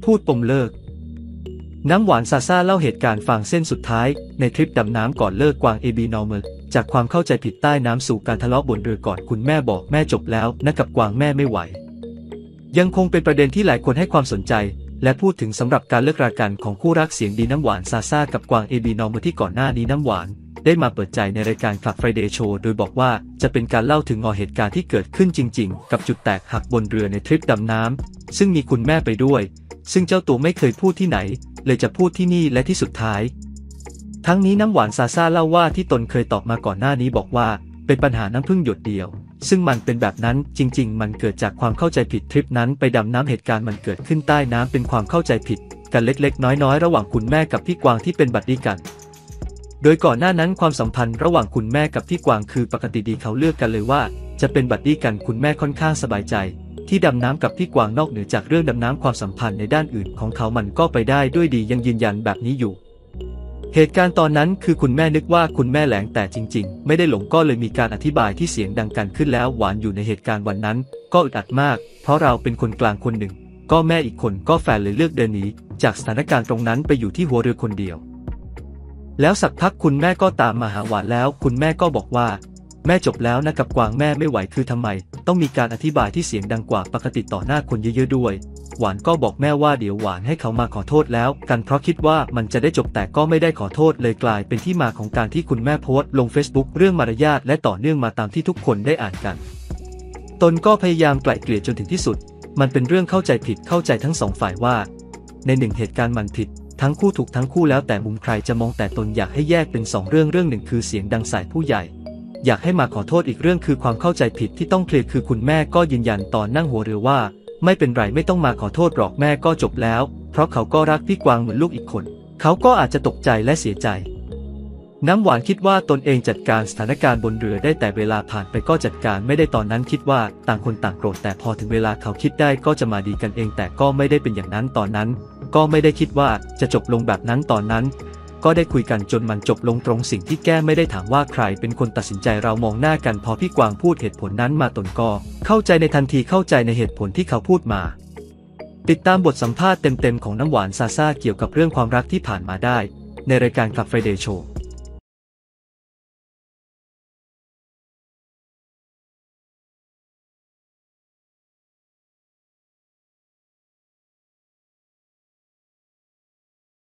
พูดปมเลิกน้ำหวานซาซ่าเล่าเหตุการณ์ฟังเส้นสุดท้ายในทริปดำน้ำก่อนเลิกกวางAbnormalจากความเข้าใจผิดใต้น้ำสู่การทะเลาะบนเรือก่อนคุณแม่บอกแม่จบแล้วนะกับกวางแม่ไม่ไหวยังคงเป็นประเด็นที่หลายคนให้ความสนใจและพูดถึงสำหรับการเลิกรากันของคู่รักเสียงดีน้ำหวานซาซ่ากับกวางAbnormalที่ก่อนหน้านี้น้ำหวานได้มาเปิดใจในรายการ Club Friday Show โดยบอกว่าจะเป็นการเล่าถึงเหตุการณ์ที่เกิดขึ้นจริงๆกับจุดแตกหักบนเรือในทริปดำน้ำซึ่งมีคุณแม่ไปด้วยซึ่งเจ้าตัวไม่เคยพูดที่ไหนเลยจะพูดที่นี่และที่สุดท้ายทั้งนี้น้ำหวานซาซ่าเล่าว่าที่ตนเคยตอบมาก่อนหน้านี้บอกว่าเป็นปัญหาน้ำพึ่งหยดเดียวซึ่งมันเป็นแบบนั้นจริงๆมันเกิดจากความเข้าใจผิดทริปนั้นไปดำน้ำเหตุการณ์มันเกิดขึ้นใต้น้ำเป็นความเข้าใจผิดกันเล็กๆน้อยๆระหว่างคุณแม่กับพี่กวางที่เป็นบัดดี้กันโดยก่อนหน้านั้นความสัมพันธ์ระหว่างคุณแม่กับพี่กวางคือปกติดีเขาเลือกกันเลยว่าจะเป็นบัดดี้กันคุณแม่ค่อนข้างสบายใจที่ดำน้ำกับพี่กวางนอกเหนือจากเรื่องดำน้ำความสัมพันธ์ในด้านอื่นของเขามันก็ไปได้ด้วยดียังยืนยันแบบนี้อยู่เหตุการณ์ตอนนั้นคือคุณแม่นึกว่าคุณแม่แหลงแต่จริงๆไม่ได้หลงก็เลยมีการอธิบายที่เสียงดังกันขึ้นแล้วหวานอยู่ในเหตุการณ์วันนั้นก็อึดอัดมากเพราะเราเป็นคนกลางคนหนึ่งก็แม่อีกคนก็แฟนเลยเลือกเดินหนีจากสถานการณ์ตรงนั้นไปอยู่ที่หัวเรือคนเดียวแล้วสักพักคุณแม่ก็ตามมาหาหวานแล้วคุณแม่ก็บอกว่าแม่จบแล้วนะกับกวางแม่ไม่ไหวคือทำไมต้องมีการอธิบายที่เสียงดังกว่าปกติต่อหน้าคนเยอะๆด้วยหวานก็บอกแม่ว่าเดี๋ยวหวานให้เขามาขอโทษแล้วกันเพราะคิดว่ามันจะได้จบแต่ก็ไม่ได้ขอโทษเลยกลายเป็นที่มาของการที่คุณแม่โพสต์ลง Facebook เรื่องมารยาทและต่อเนื่องมาตามที่ทุกคนได้อ่านกันตนก็พยายามไกล่เกลี่ยจนถึงที่สุดมันเป็นเรื่องเข้าใจผิดเข้าใจทั้งสองฝ่ายว่าในหนึ่งเหตุการณ์มันผิดทั้งคู่ถูกทั้งคู่แล้วแต่มุมใครจะมองแต่ตนอยากให้แยกเป็น2เรื่องหนึ่งคือเสียงดังใส่ผู้ใหญ่อยากให้มาขอโทษอีกเรื่องคือความเข้าใจผิดที่ต้องเคลียร์คือคุณแม่ก็ยืนยันตอนนั่งหัวเรือว่าไม่เป็นไรไม่ต้องมาขอโทษหรอกแม่ก็จบแล้วเพราะเขาก็รักพี่กวางเหมือนลูกอีกคนเขาก็อาจจะตกใจและเสียใจน้ำหวานคิดว่าตนเองจัดการสถานการณ์บนเรือได้แต่เวลาผ่านไปก็จัดการไม่ได้ตอนนั้นคิดว่าต่างคนต่างโกรธแต่พอถึงเวลาเขาคิดได้ก็จะมาดีกันเองแต่ก็ไม่ได้เป็นอย่างนั้นตอนนั้นก็ไม่ได้คิดว่าจะจบลงแบบนั้นตอนนั้นก็ได้คุยกันจนมันจบลงตรงสิ่งที่แก้ไม่ได้ถามว่าใครเป็นคนตัดสินใจเรามองหน้ากันพอพี่กวางพูดเหตุผลนั้นมาตนก็เข้าใจในทันทีเข้าใจในเหตุผลที่เขาพูดมาติดตามบทสัมภาษณ์เต็มๆของน้ำหวานซาซ่าเกี่ยวกับเรื่องความรักที่ผ่านมาได้ในรายการ Club Friday Show